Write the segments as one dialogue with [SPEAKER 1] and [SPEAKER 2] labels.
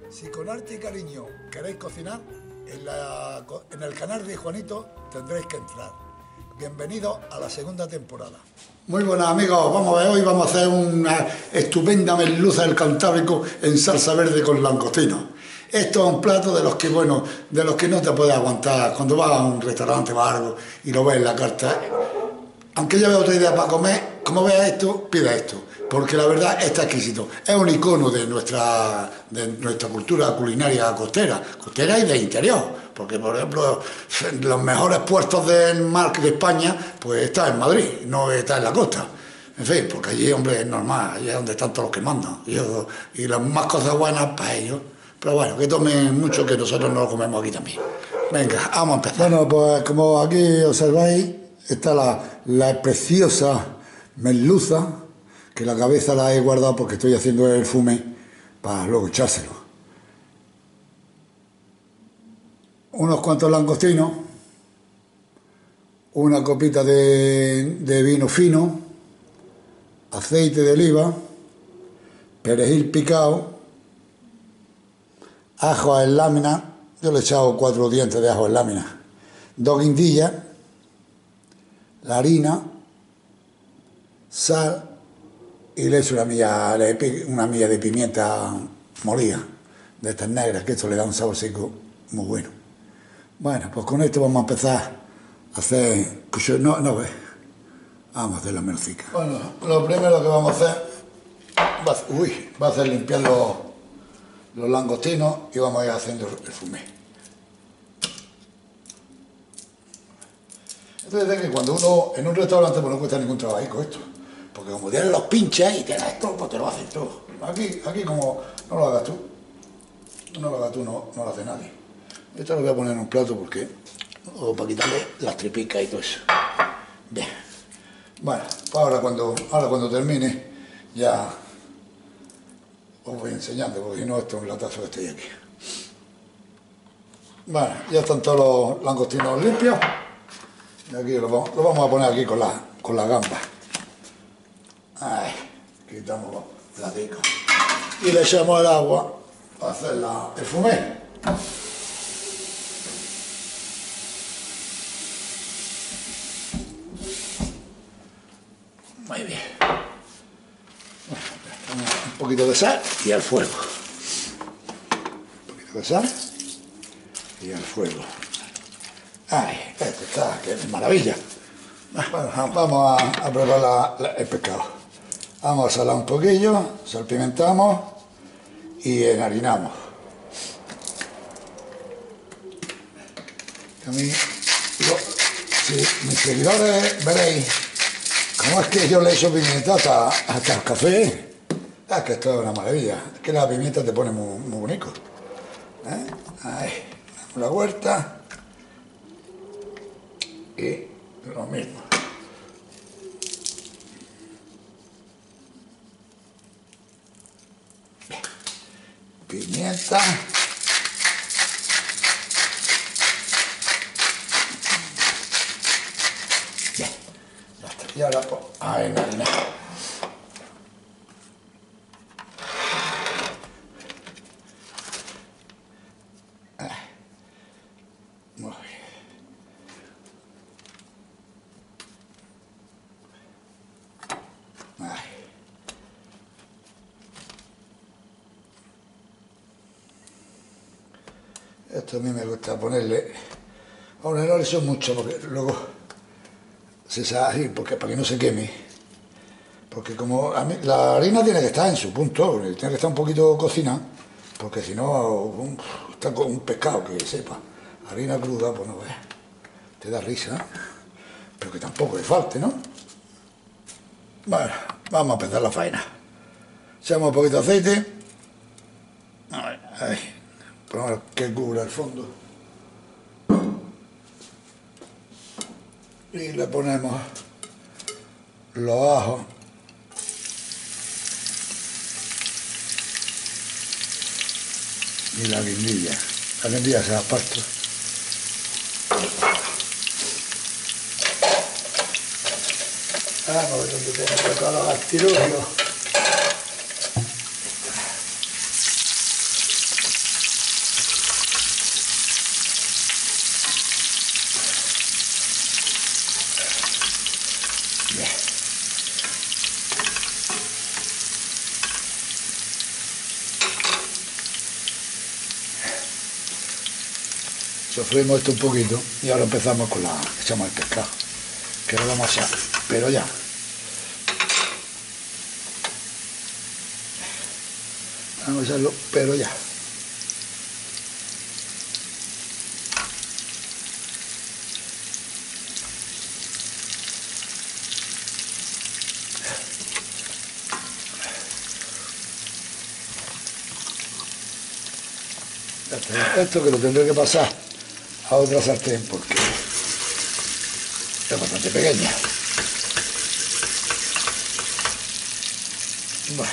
[SPEAKER 1] Si con arte y cariño queréis cocinar, en el canal de Juanito tendréis que entrar. Bienvenidos a la segunda temporada. Muy buenas amigos, vamos a ver, hoy vamos a hacer una estupenda merluza del Cantábrico en salsa verde con langostino. Esto es un plato de los que, bueno, de los que no te puedes aguantar cuando vas a un restaurante o algo y lo ves en la carta. Aunque ya veo otra idea para comer, como veas esto, pida esto, porque la verdad está exquisito. Es un icono de nuestra cultura culinaria costera y de interior, porque por ejemplo los mejores puertos del mar de España pues está en Madrid, no está en la costa. En fin, porque allí, hombre, es normal, allí es donde están todos los que mandan, y las más cosas buenas para ellos. Pero bueno, que tomen mucho, que nosotros no lo comemos aquí también. Venga, vamos a empezar. Bueno, pues como aquí observáis, está la preciosa merluza, que la cabeza la he guardado porque estoy haciendo el fume para luego echárselo. Unos cuantos langostinos, una copita de vino fino, aceite de oliva, perejil picado, ajo en lámina, yo le he echado 4 dientes de ajo en lámina, 2 guindillas, la harina, sal y le echo una milla de pimienta molida, de estas negras, que esto le da un sabor seco muy bueno. Bueno, pues con esto vamos a empezar a hacer... Vamos a hacer la merluza. Bueno, lo primero que vamos a hacer va a ser limpiar los langostinos y vamos a ir haciendo el fumé. Entonces es que cuando uno en un restaurante pues no cuesta ningún trabajo esto, porque como tienes los pinches y tienes esto, pues te lo hacen todo. Aquí como no lo hagas tú, no lo hace nadie. Esto lo voy a poner en un plato porque, o para quitarle las tripicas y todo eso. Bien. Bueno, pues ahora cuando termine ya os voy enseñando, porque si no esto es un latazo que estoy aquí. Bueno, ya están todos los langostinos limpios. Y aquí lo vamos a poner aquí con la gamba. Ahí, quitamos los platicos. Y le echamos el agua para hacer el fumé. Muy bien. Un poquito de sal y al fuego. Un poquito de sal y al fuego. Ay, esto está, que es maravilla. Bueno, vamos a preparar el pescado. Vamos a salar un poquillo, salpimentamos y enharinamos. A mí, si mis seguidores veréis cómo es que yo le echo pimienta hasta el café. Es que esto es una maravilla. Es que la pimienta te pone muy bonito. Ahí, la huerta. Y lo mismo. Pimienta. Bien. Ya está. Y ahora pues a enharinar. Muy bien. Esto a mí me gusta ponerle, ahora no le echo mucho porque luego se sabe, porque para que no se queme, porque como la harina tiene que estar en su punto, tiene que estar un poquito cocinada, porque si no está con un pescado que sepa, harina cruda, pues no veas, te da risa, pero que tampoco le falte, ¿no? Bueno, vamos a empezar la faena. Echamos un poquito de aceite, ahí. Ponemos que cubra el fondo y le ponemos los ajos y la guindilla se las parto. Vamos, donde tengo preparado los artilugios. Sofreímos esto un poquito y ahora empezamos con echamos el pescado, que lo vamos a echar, pero ya. Vamos a echarlo, pero ya. Esto que lo tendré que pasar a otra sartén porque es bastante pequeña. Bueno,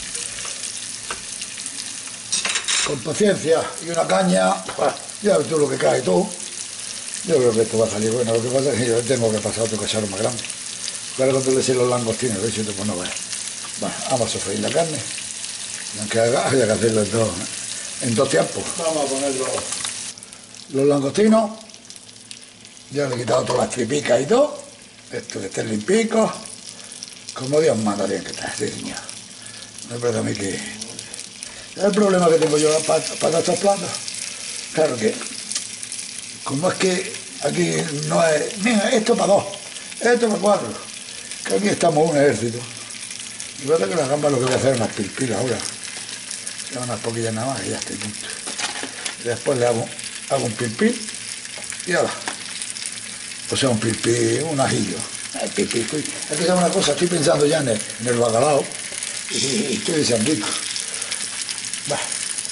[SPEAKER 1] con paciencia y una caña, ya ves tú lo que cae todo. Yo creo que esto va a salir bueno. Lo que pasa es que yo tengo que pasar otro cacharro más grande. Ahora cuando le echen los langostinos, de hecho, pues no veas. Bueno, vamos a sofreír la carne. Aunque haya que hacerlo en dos tiempos. Vamos a poner los langostinos. Ya le he quitado todas las tripicas y todo. Esto que estén limpicos. Como Dios manda, tienen que estar, sí, señor. Me parece a mí que es el problema que tengo yo para estos platos. Claro que, como es que aquí no es, mira, esto para dos, esto para cuatro, que aquí estamos un ejército. Y verdad que las gambas lo que voy a hacer es unas pilpilas ahora. Unas poquillas nada más y ya estoy punto. Y después le hago un pilpil y ahora. O sea, un pilpil, un ajillo. El pilpil. Es que sabe una cosa, estoy pensando ya en el bacalao y estoy deseandito. Bueno.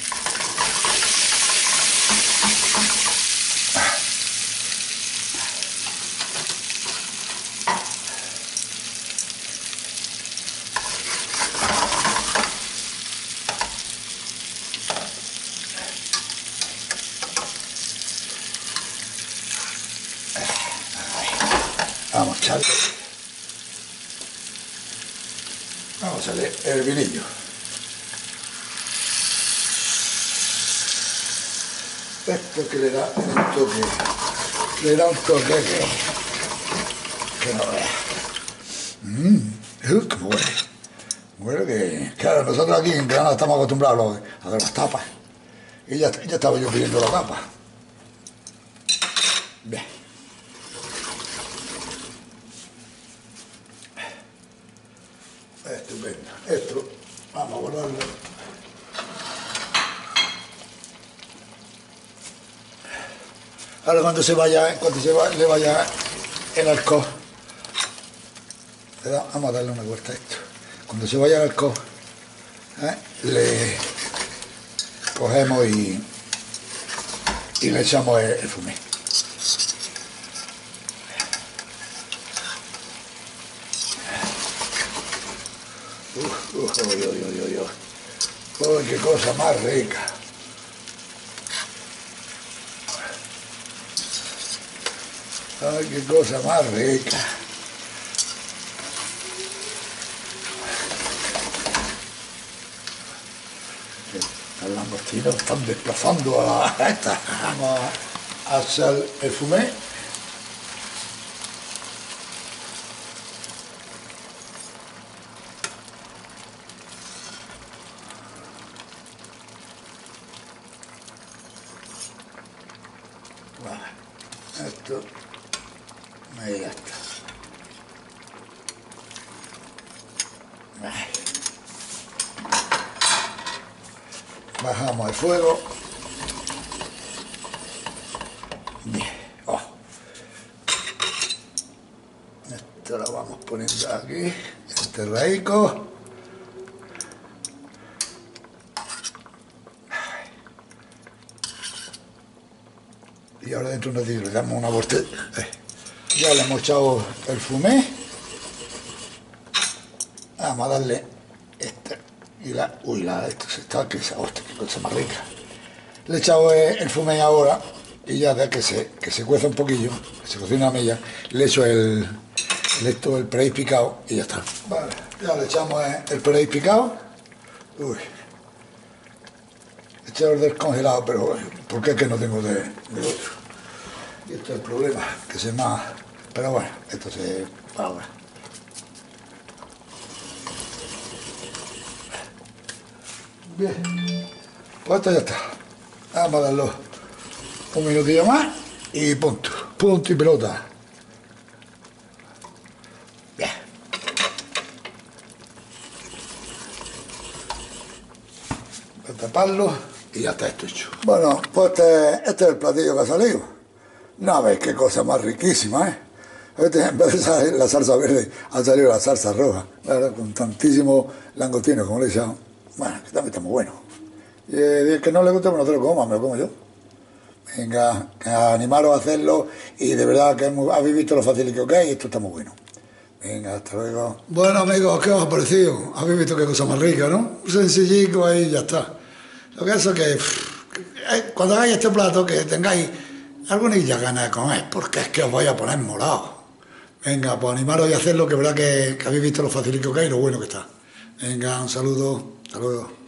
[SPEAKER 1] Vamos a echarle el vinillo. Esto que le da un toque que no veas. Cómo huele. Huele que, claro, nosotros aquí en Granada estamos acostumbrados a hacer las tapas. Y ya estaba yo pidiendo la tapa. Bien. Estupendo. Esto, vamos a guardarlo. Ahora cuando le vaya el alcohol, vamos a darle una vuelta a esto. Cuando se vaya el alcohol, le cogemos y le echamos el fumé. Uy, qué cosa más rica. Ay, qué cosa más rica. Los langostinos están desplazando a esta. Vamos a hacer el fumé. Bueno, esto ahí ya está. Bajamos el fuego. Bien. Oh. Esto lo vamos poniendo aquí, este raico. Y ahora dentro de un ratito le damos una voltereta. Ya le hemos echado el fumé. Vamos a darle este y esto se está, que hostia, qué cosa más rica. Le he echado el fumé ahora y ya de que se cueza un poquillo, que se cocina a mella, le echo el perejil picado y ya está. Vale, ya le echamos el perejil picado. Uy. He echado el descongelado, pero ¿por qué es que no tengo de otro? Y esto es el problema, que se más. Pero bueno, esto se va ahora. Bien, pues esto ya está. Vamos a darlo Un minutillo más y punto. Punto y pelota. Bien. Voy a taparlo y ya está esto hecho. Bueno, pues este es el platillo que ha salido. No ves qué cosa más riquísima, ¿eh? En vez de salir la salsa verde, ha salido la salsa roja, ¿verdad? Con tantísimo langostino, como le he echado. Bueno, que también está muy bueno. Y el que no le guste, pues no te lo comas, me lo como yo. Venga, animaros a hacerlo y de verdad que habéis visto lo fácil que es y esto está muy bueno. Venga, hasta luego. Bueno, amigos, ¿qué os ha parecido? Habéis visto qué cosa más rica, ¿no? Sencillico ahí y ya está. Lo que es que cuando hagáis este plato, que tengáis alguna ganas de comer, porque es que os voy a poner morado. Venga, pues animaros y hacerlo, que verdad que habéis visto lo facilito que es y lo bueno que está. Venga, un saludo, hasta luego.